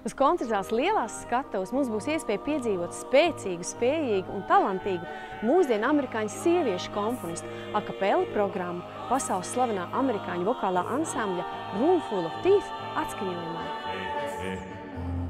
Uz koncertzāles lielās skatuves mums būs iespēja piedzīvot spēcīgu, spējīgu un talantīgu mūsdienu amerikāņu sieviešu komponistu akapela programmu pasaules slavenā amerikāņu vokālā ansambļa Room Full of Teeth atskaņojumā.